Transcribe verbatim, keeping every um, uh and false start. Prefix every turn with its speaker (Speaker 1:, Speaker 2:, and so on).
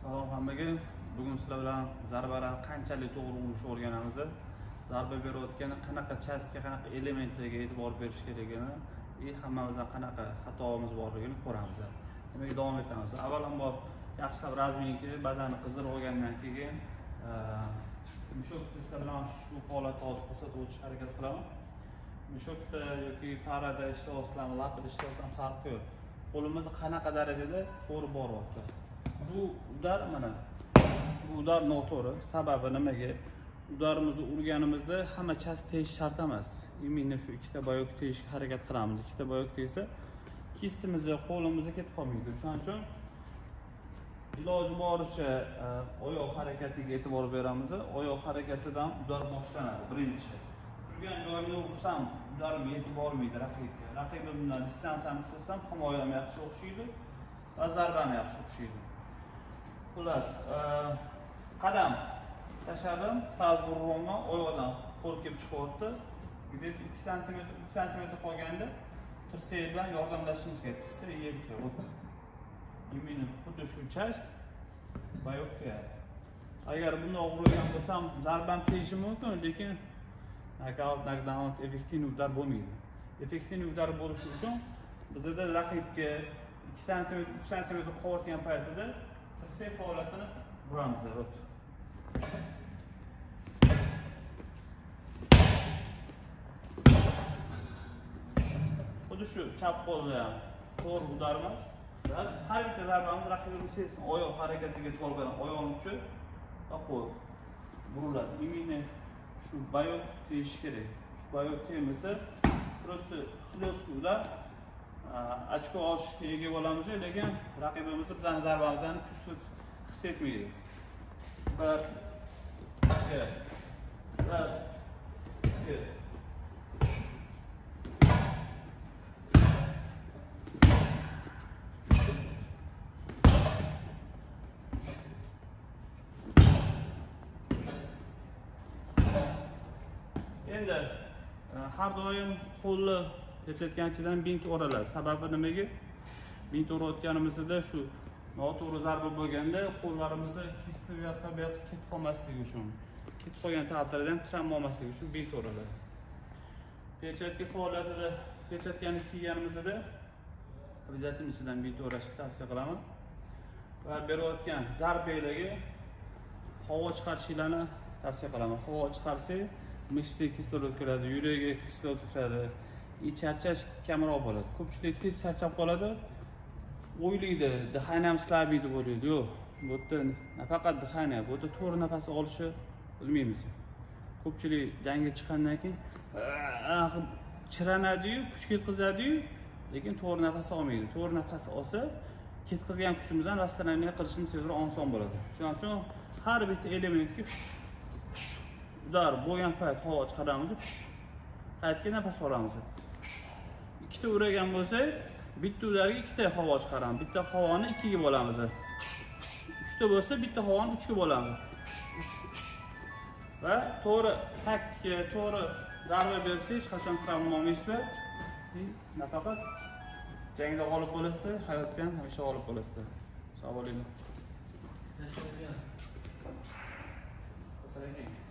Speaker 1: Salom hammaga. Bugun sizlar bilan zarbalarni qanchalik to'g'ri urishni o'rganamiz. Zarba berayotganda qanaqa chastga, qanaqa elementlarga e'tibor berish kerakligini, va hammamizdan qanaqa xatoimiz borligini ko'ramiz. Demak, davom etamiz. Avvalambor yaxshilab razminki, badani qizdirib olgandan keyin mushuk sizlar bilan shu holatni hozir ko'rsatib o'tishga harakat qilaman. Mushukda yoki parada ishlayotgan, lapida ishlayotgan farqi yo'q. Qo'limiz qanaqa darajada to'g'ri boryapti. Bu udar mana. Bu udar noto'g'ri. Sababi nimaga? Udarimizni urganimizda hamma chast tegish shart emas. Imminni shu ikkita boyoq tegishga harakat qilamiz. Ikkita boyoq tegsa, kistimizga, qo'limizga ketib qolmaydi. Shuning uchun iloji boricha oyoq harakatiga e'tibor beramiz. Oyoq harakatidan udar boshlanadi birinchi. Turgan joyimda ursam, udarim yetib bormaydi raqibga. Raqibim bilan distansiyani ushlasam, himoyam yaxshi o'xshaydi va zarbam yaxshi o'xshaydi. Xullas, qadam tashladim, tazburroman, oyoqdan qo'l kelib chiqyapti. ikki santimetr, uch santimetr qolganda tirsak bilan yordamlashishimiz kerak. Tirsak yerga o'tdi. Imini xuddi shu chast boyoqga. Agar bunday urgan bo'lsam, zarbam tegishi mumkin, lekin knockout, knockdown effektiv udar bo'lmaydi. Effektiv udar bo'lishi uchun bizda raqibga ikki santimetr, uch santimetr qolayotgan paytida tirsak faoliyatini uramiz. Xuddi shu chap qo'lda ham to'g'ri udar emas. Biz har bitta zarbamiz raqibimiz sezsin, oyoq harakatiga e'tibor berib, oyoqni uchi va qo'l buriladi. Imini shu boyoq tegishi kerak. Shu boyoq tegmasa, просто xloska udar ochko olishga ega bo'lamiz, lekin raqibimiz bizning zarbamizdan kuchli his etmaydi. Bir, ikki, bir, ikki. Endi har doim qo'lni kechayotganchidan bint o'raladi. Sababi nimaga? Bint o'rayotganimizda shu noto'g'ri zarba bo'lganda qo'llarimizda histoya tabiati ketib qolmasligi uchun, ketib qolgan taqdirda ham travma olmasligi uchun bint o'raladi. Pechatka faoliyatida pechatkani kiyganimizda obязательно ichidan bint o'rashni tavsiya qilaman. Va berayotgan zarbalarga havo chiqarishlarni tavsiya qilaman. Havo chiqarsak, mishga kislorod kiradi, yurakga kislorod kiradi, charchash kamroq bo'ladi. Ko'pchilik tez charchab qoladi. O'ylaydi, dixaniyam slabiydi bo'ladi. Yo'q, bu yerda nafaqat dixaniya, bu yerda to'g'ri nafas olishni bilmaymiz. Ko'pchilik jangga chiqqandan keyin chiranadi-yu, kuch ketkazadi-yu, lekin to'g'ri nafas olmaydi. To'g'ri nafas olsa, ketkazgan kuchimizdan rastananiya qilishimiz tezroq oson bo'ladi. Shuning uchun har bitta elementga udar bo'lgan payt havo chiqaramiz, qaytga nafas olamiz. Ikkita uragan bo'lsa, bitta udarga ikkita havo chiqaramiz. Bitta havoni ikkiga bo'lamiz. Uchta bo'lsa, bitta havoni uchga bo'lamiz. Va to'g'ri taktika, to'g'ri zarba bersa hech qachon travma olmaysizlar. Nafaqat jangda g'olib bo'lasizlar, hayotda ham hamisha g'olib bo'lasizlar. Sog' bo'linglar.